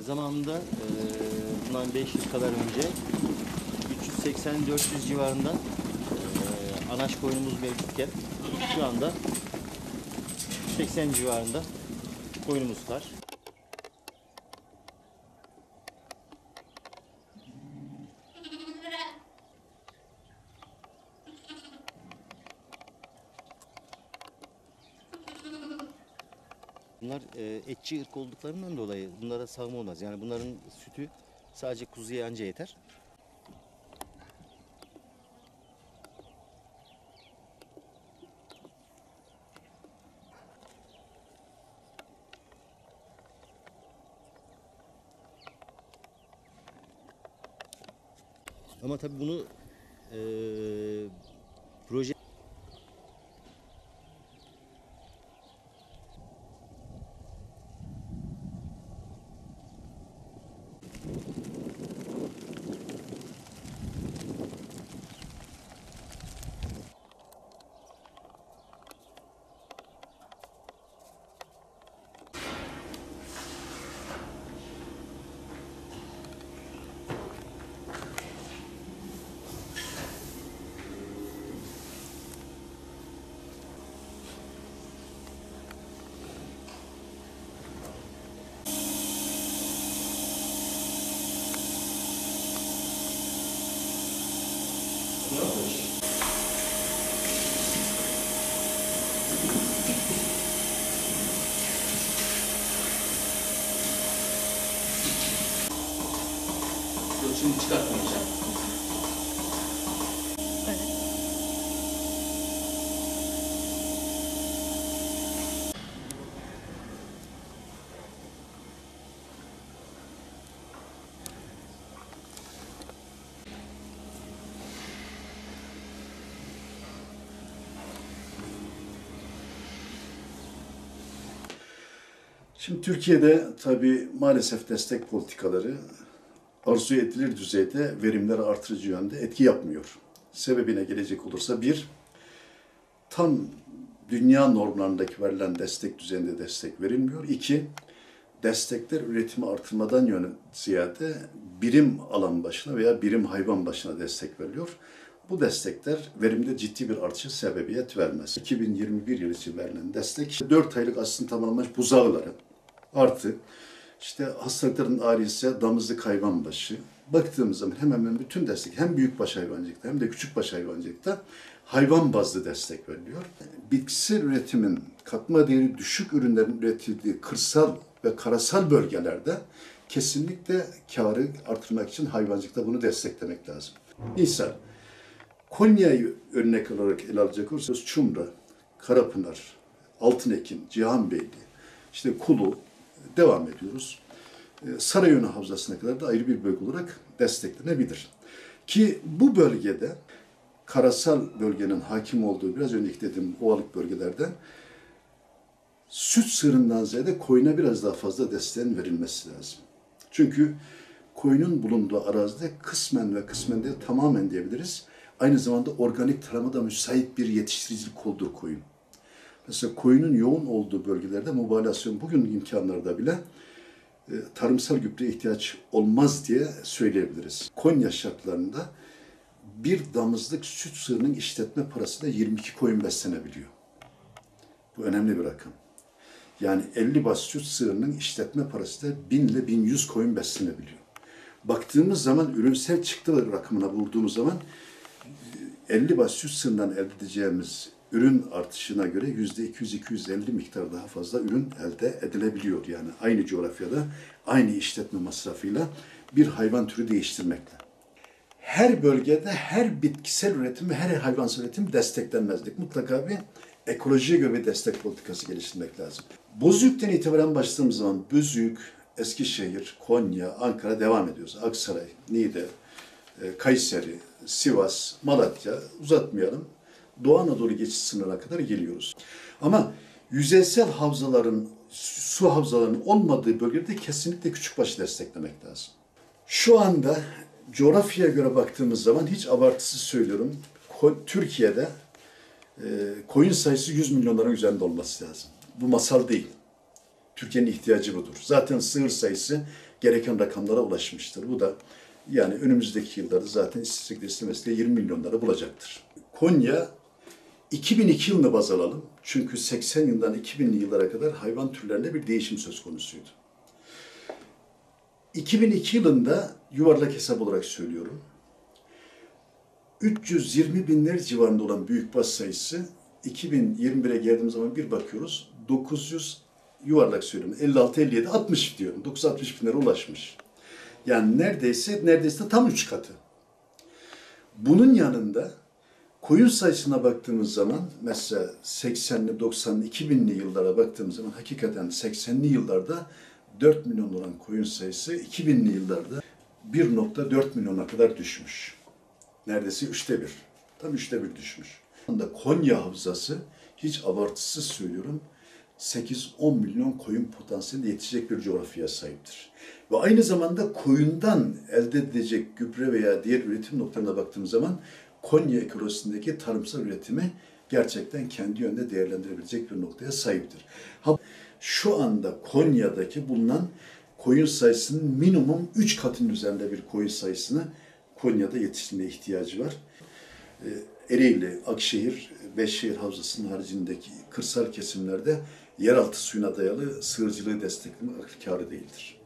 Zamanında bundan 5 yıl kadar önce 380-400 civarında anaç koyunumuz mevcutken şu anda 80 civarında koyunumuz var. Bunlar etçi ırk olduklarından dolayı bunlara sağım olmaz. Yani bunların sütü sadece kuzuya anca yeter. Ama tabii bunu proje Şimdi çıkartmayacağım. Evet. Şimdi Türkiye'de tabii maalesef destek politikaları arzu edilir düzeyde verimleri artırıcı yönde etki yapmıyor. Sebebine gelecek olursa tam dünya normlarındaki verilen destek düzeyinde destek verilmiyor. İki, destekler üretimi artırmadan ziyade birim alan başına veya birim hayvan başına destek veriliyor. Bu destekler verimde ciddi bir artışa sebebiyet vermez. 2021 yılı için verilen destek 4 aylık aslında tamamlanmış buzağıları artı hastalıkların ağrıysa damızlık hayvan başı. Baktığımız zaman hemen hemen bütün destek hem büyükbaş hayvancılıkta hem de küçükbaş hayvancılıkta hayvan bazlı destek veriliyor. Bitkisel üretimin katma değeri düşük ürünlerin üretildiği kırsal ve karasal bölgelerde kesinlikle karı artırmak için hayvancılıkta bunu desteklemek lazım. Misal, Konya'yı örnek olarak ele alacak olursanız Çumra, Karapınar, Altınekin, Cihanbeyli, Kulu devam ediyoruz. Sarayönü Havzası'na kadar da ayrı bir bölge olarak desteklenebilir. Ki bu bölgede karasal bölgenin hakim olduğu biraz önceki dediğim ovalık bölgelerde süt sığırından ziyade koyuna biraz daha fazla desteğin verilmesi lazım. Çünkü koyunun bulunduğu arazide kısmen ve kısmen değil tamamen diyebiliriz. Aynı zamanda organik tarıma da müsait bir yetiştiricilik olduğu koyun. Mesela koyunun yoğun olduğu bölgelerde mübalağasyon bugün imkanlarda bile tarımsal gübreye ihtiyaç olmaz diye söyleyebiliriz. Konya şartlarında bir damızlık süt sığırının işletme parasıyla 22 koyun beslenebiliyor. Bu önemli bir rakam. Yani 50 baş süt sığırının işletme parasıyla 1000 ile 1100 koyun beslenebiliyor. Baktığımız zaman ürünsel çıktı rakamına vurduğumuz zaman 50 baş süt sığırından elde edeceğimiz ürün artışına göre %200-250 miktar daha fazla ürün elde edilebiliyor. Yani aynı coğrafyada, aynı işletme masrafıyla bir hayvan türü değiştirmekle. Her bölgede her bitkisel üretim ve her hayvansal üretim desteklenmezdik. Mutlaka bir ekolojiye göre bir destek politikası geliştirmek lazım. Bozüyük'ten itibaren başladığımız zaman Bozüyük, Eskişehir, Konya, Ankara devam ediyoruz. Aksaray, Niğde, Kayseri, Sivas, Malatya uzatmayalım. Doğu Anadolu geçiş sınırına kadar geliyoruz. Ama yüzeysel havzaların, su havzalarının olmadığı bölgede kesinlikle küçükbaş desteklemek lazım. Şu anda coğrafyaya göre baktığımız zaman hiç abartısız söylüyorum. Türkiye'de koyun sayısı 100 milyonların üzerinde olması lazım. Bu masal değil. Türkiye'nin ihtiyacı budur. Zaten sığır sayısı gereken rakamlara ulaşmıştır. Bu da yani önümüzdeki yıllarda zaten istatistik estimesiyle 20 milyonları bulacaktır. Konya 2002 yılını baz alalım. Çünkü 80 yıldan 2000'li yıllara kadar hayvan türlerinde bir değişim söz konusuydu. 2002 yılında yuvarlak hesap olarak söylüyorum. 320 binler civarında olan büyükbaş sayısı 2021'e geldiğimiz zaman bir bakıyoruz 900 yuvarlak söylüyorum 56-57 60 diyorum 960 binlere ulaşmış. Yani neredeyse tam 3 katı. Bunun yanında koyun sayısına baktığımız zaman mesela 80'li 90'lı 2000'li yıllara baktığımız zaman hakikaten 80'li yıllarda 4 milyon olan koyun sayısı 2000'li yıllarda 1,4 milyona kadar düşmüş. Neredeyse 1/3. Tam 1/3 düşmüş. Konya havzası hiç abartısız söylüyorum 8-10 milyon koyun potansiyeli yetişecek bir coğrafyaya sahiptir. Ve aynı zamanda koyundan elde edilecek gübre veya diğer üretim noktalarına baktığımız zaman Konya ekolojisindeki tarımsal üretimi gerçekten kendi yönde değerlendirebilecek bir noktaya sahiptir. Şu anda Konya'daki bulunan koyun sayısının minimum 3 katının üzerinde bir koyun sayısını Konya'da yetiştirmeye ihtiyacı var. Ereğli, Akşehir, Beşşehir Havzası'nın haricindeki kırsal kesimlerde yeraltı suyuna dayalı sığırcılığı desteklemek akıl kârı değildir.